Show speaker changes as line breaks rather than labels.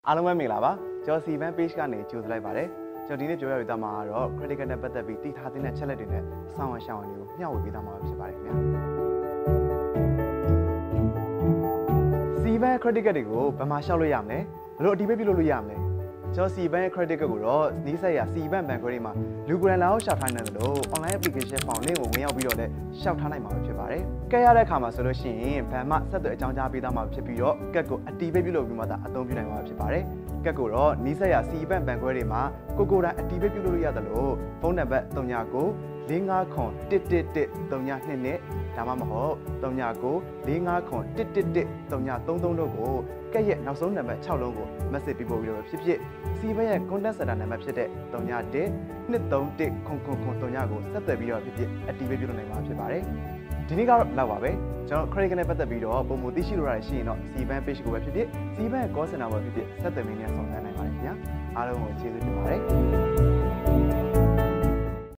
အားလုံးပဲမင်္ဂလာပါကျွန်တော် C-Bank page ကနေကြိုဆိုလိုက်ပါတယ်ကျွန်တော်ဒီနေ့ပြောပြပေးသွားမှာကတော့ credit card နဲ့ပတ်သက်ပြီးတည်ထားတဲ့ချက်လက်တွေနဲ့စောင့်ရှောက်ရတွေကိုမျှဝေပေးသွားမှာဖြစ်ပါတယ်ခင်ဗျာ C-Bank credit card တွေကိုဘယ်မှာရှောက်လို့ရမလဲဘယ်လိုအတိအကျပြုလုပ်လို့ရမလဲကျွန်တော် C-Bank credit card ကိုတော့နီးစပ်ရာ C-Bank ဘဏ်ခွဲတွေမှာလူကိုယ်တိုင်လာအောင်ရှောက်ထားနိုင်တယ်လို့ online application ပေါင် link ကိုဝင်ရောက်ပြီးတော့လည်းရှောက်ထားနိုင်မှာဖြစ်ပါတယ်။ကဲရတဲ့အခါမှာဆိုလို့ရှိရင်ဘဏ်မှဆက်သွယ်အကြောင်းကြားပေးသားမှာဖြစ်ပြီးတော့ကတ်ကိုအတိအကျပြုလုပ်ပြီးမှသာအသုံးပြုနိုင်မှာဖြစ်ပါတယ်။ကတ်ကိုတော့နီးစပ်ရာ C-Bank ဘဏ်ခွဲတွေမှာကိုယ်တိုင်အတိအကျပြုလုပ်လို့ရတယ်လို့ဖုန်းနံပါတ်39 59111 322ဒါမှမဟုတ်39 59111 333တို့ကိုကက်ရဲ့နောက်ဆုံးနံပါတ်6လုံးကို message ပေးပို့ပြီးတော့ဖြစ်ဖြစ် C-Bank ရဲ့ contact center နံပါတ်ဖြစ်တဲ့31 231 0003ကိုဆက်သွယ်ပြီးတော့ဖြစ်ဖြစ်အတည်ပြုလုပ်နိုင်မှာဖြစ်ပါတယ်ဒီနေ့ကတော့လောက်ပါပဲကျွန်တော် credit card နဲ့ပတ်သက်ပြီးတော့ပုံမှန်သိရှိလိုရရှိရင်တော့ C-Bank page ကိုပဲဖြစ်ဖြစ် C-Bank call center ကိုပဲဖြစ်ဖြစ်ဆက်သွယ်မင်းနဲ့ဆောင်ရွက်နိုင်ပါတယ်ခင်ဗျာအားလုံးကိုကျေးဇူးတင်ပါတယ်